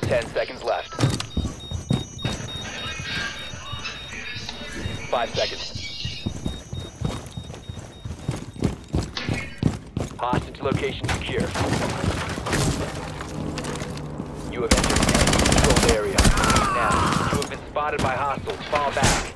10 seconds left. 5 seconds. Hostage location secure. You have entered the enemy controlled area. Now, you have been spotted by hostiles. Fall back.